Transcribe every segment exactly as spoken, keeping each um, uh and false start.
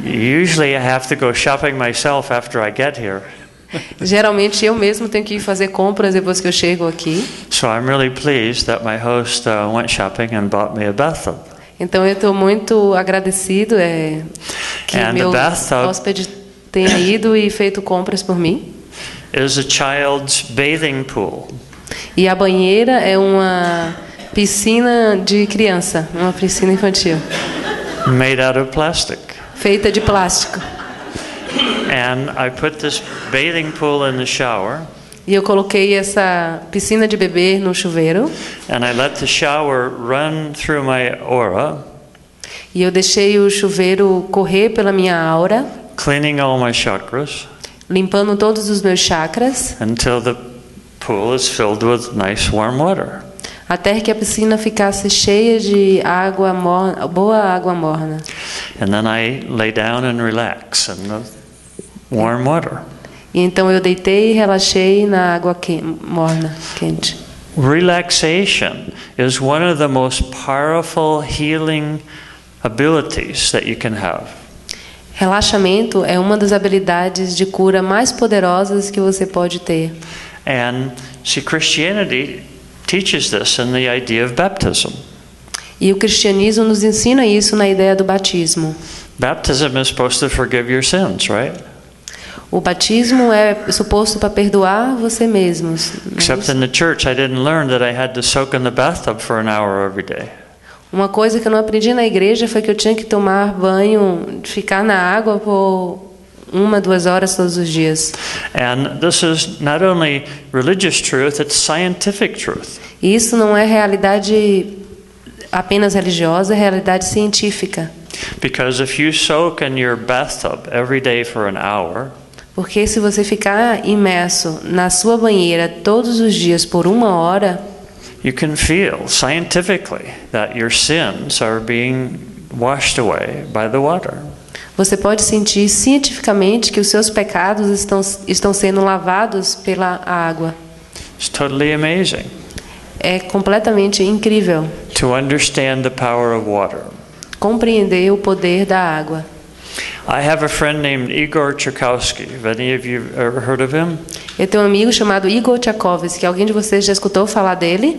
Usually I have to go shopping myself after I get here. Geralmente eu mesmo tenho que ir fazer compras depois que eu chego aqui. So I'm really pleased that my host uh, went shopping and bought me a bathtub. Então eu estou muito agradecido é, que And meu the bathtub hóspede tenha ido e feito compras por mim. is a child's bathing pool. E a banheira é uma piscina de criança, uma piscina infantil, Made out of plastic. feita de plástico. And I put this bathing pool in the shower. E eu coloquei essa piscina de bebê no chuveiro. And I let the shower run through my aura. E eu deixei o chuveiro correr pela minha aura, Cleaning all my chakras. limpando todos os meus chakras, Until the pool is filled with nice warm water. até que a piscina ficasse cheia de água morna, boa água morna. And then I lay down and relax in the warm water. E então eu deitei e relaxei na água que, morna, quente. Relaxation is one of the most powerful healing abilities that you can have. Relaxamento é uma das habilidades de cura mais poderosas que você pode ter. And see, Christianity teaches this in the idea of baptism. E o cristianismo nos ensina isso na ideia do batismo. Baptism is supposed to forgive your sins, right? O batismo é suposto para perdoar você mesmos. Except in the church, I didn't learn that I had to soak in the bathtub for an hour every day. Uma coisa que eu não aprendi na igreja foi que eu tinha que tomar banho, ficar na água por uma, duas horas todos os dias. And this is not only religious truth, it's scientific truth. E isso não é realidade apenas religiosa, é realidade científica. Because if you soak in your bathtub every day for an hour, Porque se você ficar imerso na sua banheira todos os dias por uma hora, you can feel scientifically that your sins are being washed away by the water. você pode sentir cientificamente que os seus pecados estão, estão sendo lavados pela água. It's totally amazing É completamente incrível to understand the power of water. compreender o poder da água. I have a friend named Igor Tchaikovsky. Have any of you ever heard of him? Eu tenho um amigo chamado Igor Tchaikovsky. Alguém de vocês já escutou falar dele?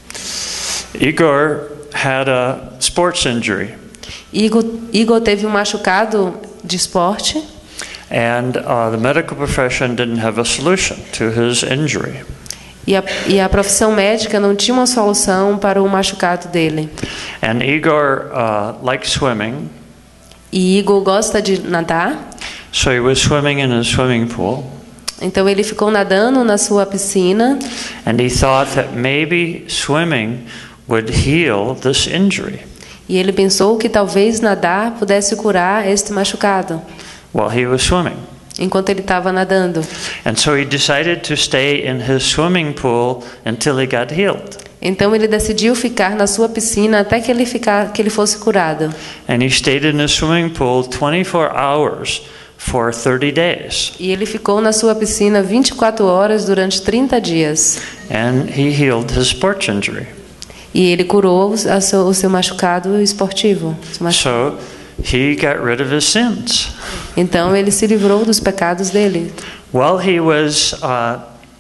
Igor had a sports injury. Igor, Igor teve um machucado de esporte. And uh, the medical profession didn't have a solution to his injury. E a, e a profissão médica não tinha uma solução para o machucado dele. And Igor uh, likes swimming. E Igor gosta de nadar. So he was swimming in his swimming pool. Então ele ficou nadando na sua piscina. And he thought that maybe swimming would heal this injury. E ele pensou que talvez nadar pudesse curar este machucado. While he was swimming. Enquanto ele estava nadando. And so he decided to stay in his swimming pool until he got healed. Então ele decidiu ficar na sua piscina até que ele ficar, que ele fosse curado. And he stayed in his swimming pool twenty-four hours for thirty days. E ele ficou na sua piscina vinte e quatro horas durante trinta dias. And he healed his sports injury. E ele curou a seu, o seu machucado esportivo. So he got rid of his sins. Então ele se livrou dos pecados dele. While he was uh,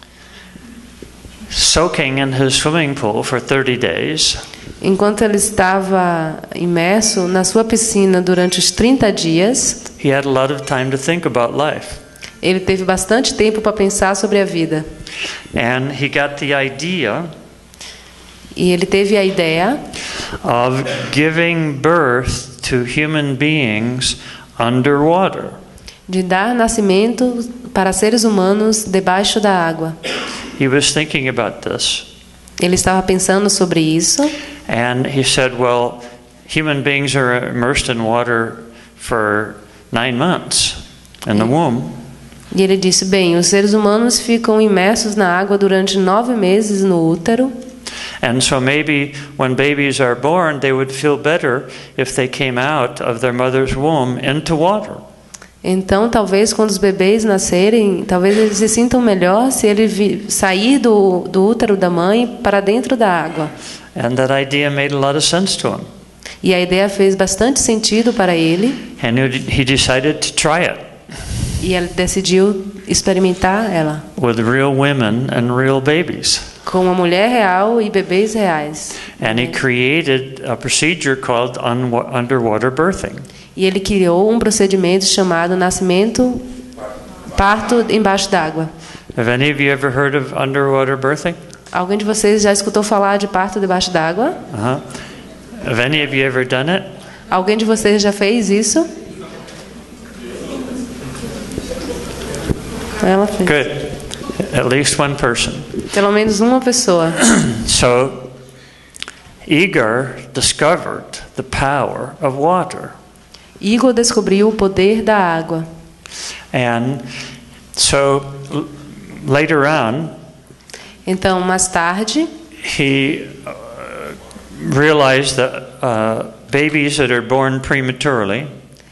soaking in his swimming pool for thirty days, enquanto ele estava imerso na sua piscina durante os trinta dias, he had a lot of time to think about life. ele teve bastante tempo para pensar sobre a vida. And he got the idea E ele teve a ideia of giving birth to human beings underwater. de dar nascimento para seres humanos debaixo da água. He was thinking about this. Ele estava pensando sobre isso. And he said, well, human beings are immersed in water for nine months in the womb. E ele disse, bem, os seres humanos ficam imersos na água durante nove meses no útero. And so maybe when babies are born, they would feel better if they came out of their mother's womb into water. Então, talvez quando os bebês nascerem, talvez eles se sintam melhor se ele vi, sair do, do útero da mãe para dentro da água. And that idea made a lot of sense to him. E a ideia fez bastante sentido para ele. And he decided to try it E ele decidiu experimentar ela with real women and real babies. com uma mulher real e bebês reais. And he created a procedure called un- underwater birthing. E ele criou um procedimento chamado nascimento, parto embaixo d'água. Have any of you ever heard of underwater birthing? Alguém de vocês já escutou falar de parto debaixo d'água? Uh-huh. Have any of you ever done it? Alguém de vocês já fez isso? Ela fez. Good. At least one person. Pelo menos uma pessoa. So, Igor discovered the power of water. Igor descobriu o poder da água. And so, l- later on, Então, mais tarde, he uh, realized that uh, babies that are born prematurely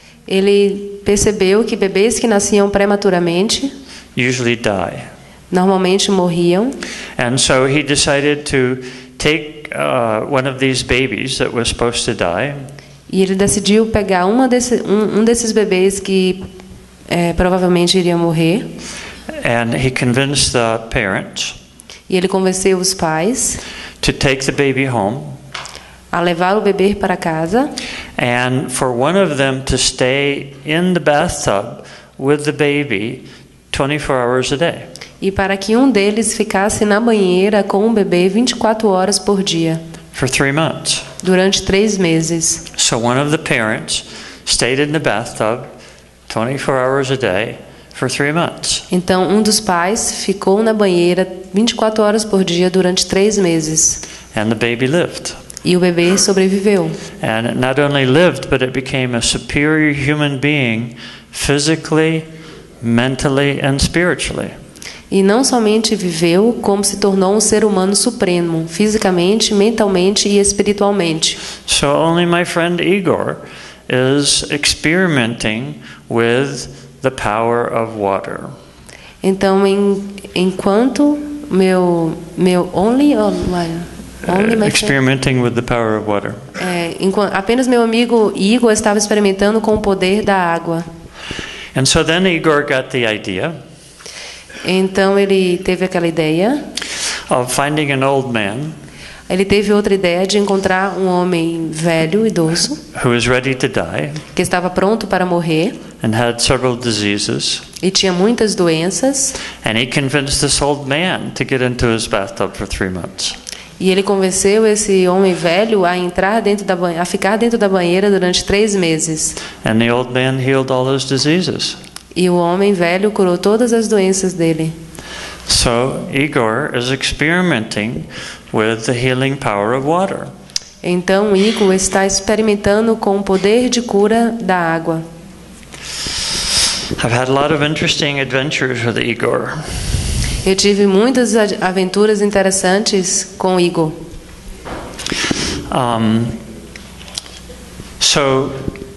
ele percebeu que bebês que nasciam prematuramente usually die. normalmente morriam. And so he decided to take uh, one of these babies that was supposed to die E ele decidiu pegar uma desse, um, um desses bebês que é, provavelmente iria morrer. and he convinced the parents E ele convenceu os pais to take the baby home a levar o bebê para casa and for one of them to stay in the bathtub with the baby twenty-four hours a day. e para que um deles ficasse na banheira com o bebê vinte e quatro horas por dia, For three months. durante três meses. So one of the parents stayed in the bathtub twenty-four hours a day for three months. Então, um dos pais ficou na banheira vinte e quatro horas por dia durante três meses. And the baby lived. E o bebê sobreviveu. And it not only lived, but it became a superior human being physically, mentally, and spiritually. E não somente viveu, como se tornou um ser humano supremo, fisicamente, mentalmente e espiritualmente. So only my friend Igor is experimenting with the power of water. Então, em, enquanto meu meu only online, only Uh, my friend, experimenting with the power of water. é, enquanto, apenas meu amigo Igor estava experimentando com o poder da água. And so then Igor got the idea Então ele teve aquela ideia. of finding an old man Ele teve outra ideia de encontrar um homem velho, idoso, who was ready to die que estava pronto para morrer and had several diseases. e tinha muitas doenças. And he convinced this old man to get into his bathtub for three months. E ele convenceu esse homem velho a entrar dentro da banheira, a ficar dentro da banheira durante três meses. And the old man healed all his diseases. E o homem velho curou todas as doenças dele. So Igor is experimenting with the healing power of water. Então Igor está experimentando com o poder de cura da água. I've had a lot of interesting adventures with Igor. Eu tive muitas a- aventuras interessantes com Igor. Um, so,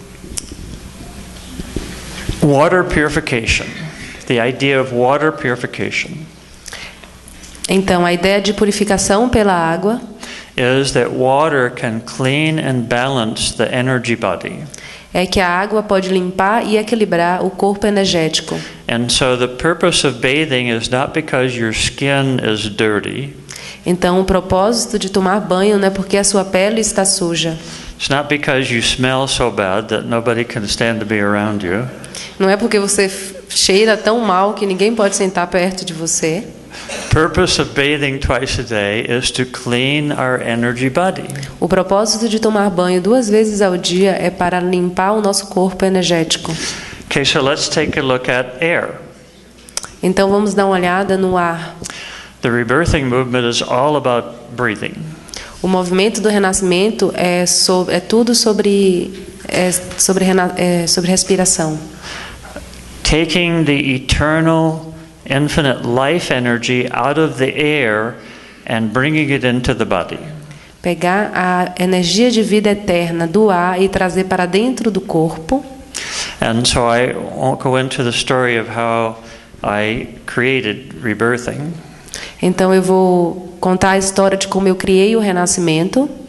water purification, the idea of water purification Então a ideia de purificação pela água is that water can clean and balance the energy body. é que a água pode limpar e equilibrar o corpo energético. And so the purpose of bathing is not because your skin is dirty. Então o propósito de tomar banho não é porque a sua pele está suja. It's not because you smell so bad that nobody can stand to be around you. Não é porque você f- cheira tão mal que ninguém pode sentar perto de você. Purpose of bathing twice a day is to clean our energy body. O propósito de tomar banho duas vezes ao dia é para limpar o nosso corpo energético. Okay, so let's take a look at air. Então vamos dar uma olhada no ar. The rebirthing movement is all about breathing. O movimento do renascimento é, so, é tudo sobre é sobre, rena, é sobre respiração. Taking the eternal, infinite life energy out of the air and bringing it into the body. Pegar a energia de vida eterna do ar e trazer para dentro do corpo. And so I won't go into the story of how I created rebirthing. Então eu vou contar a história de como eu criei o renascimento.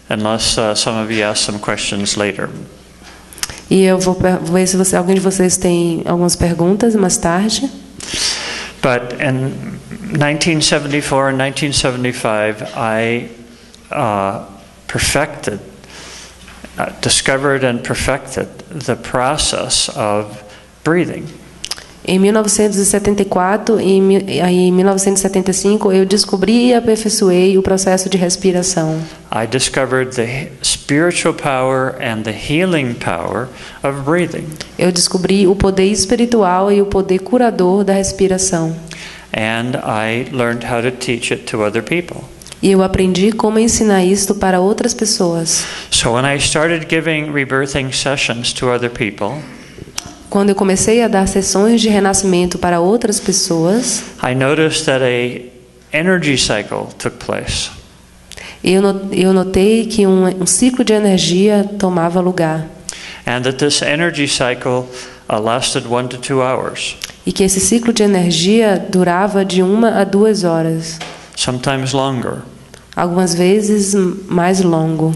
unless uh, some of you ask some questions later. E eu vou per- ver se você, alguém de vocês tem algumas perguntas mais tarde. But in nineteen seventy-four and nineteen seventy-five, I uh, perfected, uh, discovered and perfected the process of breathing. Em mil novecentos e setenta e quatro e mi- e em mil novecentos e setenta e cinco eu descobri e aperfeiçoei o processo de respiração. I discovered the spiritual power and the healing power of breathing. Eu descobri o poder espiritual e o poder curador da respiração. And I learned how to teach it to other people. E eu aprendi como ensinar isto para outras pessoas. So when I started giving rebirthing sessions to other people, Quando eu comecei a dar sessões de renascimento para outras pessoas, I noticed that a energy cycle took place. eu no- eu notei que um, um ciclo de energia tomava lugar. And that this energy cycle uh, lasted one to two hours, E que esse ciclo de energia durava de uma a duas horas. sometimes longer. Algumas vezes mais longo.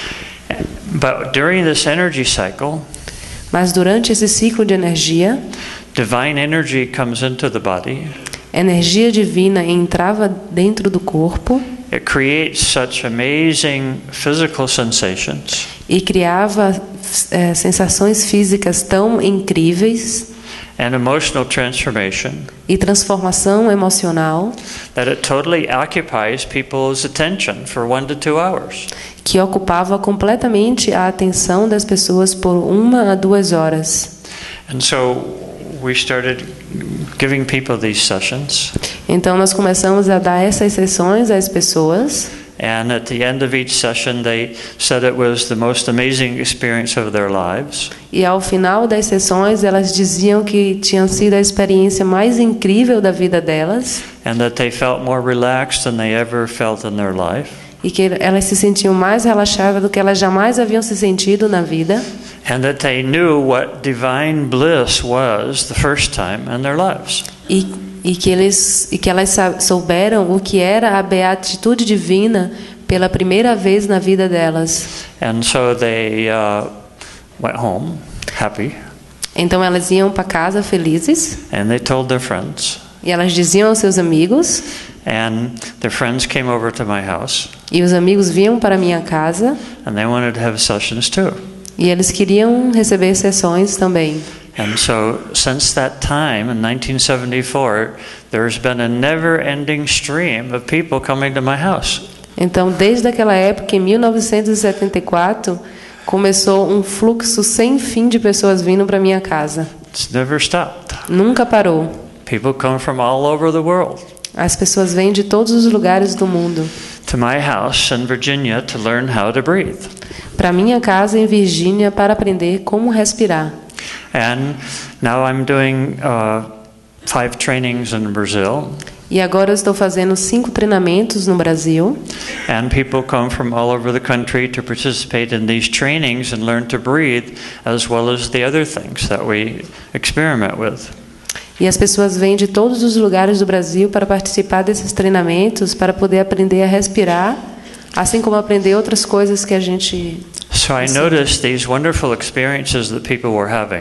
But during this energy cycle, Mas durante esse ciclo de energia, divine energy comes into the body. energia divina entrava dentro do corpo It creates such amazing physical sensations e criava eh, sensações físicas tão incríveis and emotional transformation e transformação emocional that it totally occupies people's attention for one to two hours. que ocupava completamente a atenção das pessoas por uma a duas horas. And so we started giving people these sessions. Então nós começamos a dar essas sessões às pessoas. And at the end of each session, they said it was the most amazing experience of their lives. E ao final das sessões, elas diziam que tinha sido a experiência mais incrível da vida delas And that they felt more relaxed than they ever felt in their life. e que elas se sentiam mais relaxadas do que elas jamais haviam se sentido na vida And that they knew what divine bliss was the first time in their lives. e, e, que, eles, e que elas sa- souberam o que era a beatitude divina pela primeira vez na vida delas. And so they uh, went home happy, Então elas iam para casa felizes and they told their friends. e elas diziam aos seus amigos, And their friends came over to my house, e os amigos vinham para minha casa and they wanted to have sessions too. e eles queriam receber sessões também. And so, since that time in nineteen seventy-four, there's been a never-ending stream of people coming to my house. Então, desde aquela época, em mil novecentos e setenta e quatro, começou um fluxo sem fim de pessoas vindo para minha casa. It's never stopped. Nunca parou. People come from all over the world As pessoas vêm de todos os lugares do mundo to my house in Virginia to learn how to breathe. para minha casa em Virgínia para aprender como respirar. And now I'm doing uh, five trainings in Brazil, E agora eu estou fazendo cinco treinamentos no Brasil. and people come from all over the country to participate in these trainings and learn to breathe, as well as the other things that we experiment with. E as pessoas vêm de todos os lugares do Brasil para participar desses treinamentos, para poder aprender a respirar, assim como aprender outras coisas que a gente... So I noticed these wonderful experiences that people were having.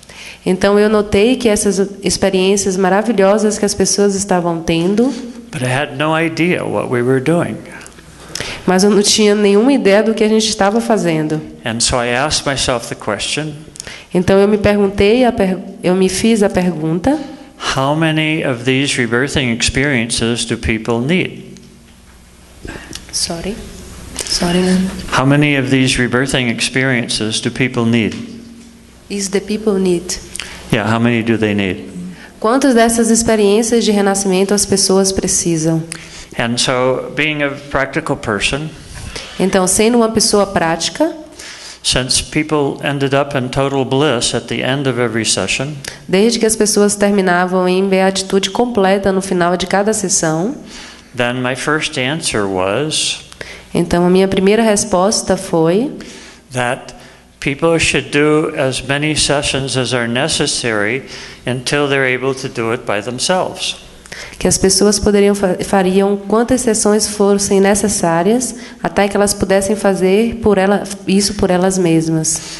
Então eu notei que essas experiências maravilhosas que as pessoas estavam tendo, But I had no idea what we were doing. mas eu não tinha nenhuma ideia do que a gente estava fazendo. And so I asked myself the question, Então eu me perguntei, a per... eu me fiz a pergunta: how many of these rebirthing experiences do people need? Sorry. Sorry, ma'am. How many of these rebirthing experiences do people need? Is the people need? Yeah, how many do they need? Quantas dessas experiências de renascimento as pessoas precisam? And so, being a practical person, Então, sendo uma pessoa prática, since people ended up in total bliss at the end of every session, desde que as pessoas terminavam em beatitude completa no final de cada sessão, then my first answer was então a minha primeira resposta foi that people should do as many sessions as are necessary until they're able to do it by themselves. que as pessoas poderiam fariam quantas sessões fossem necessárias até que elas pudessem fazer por ela, isso por elas mesmas.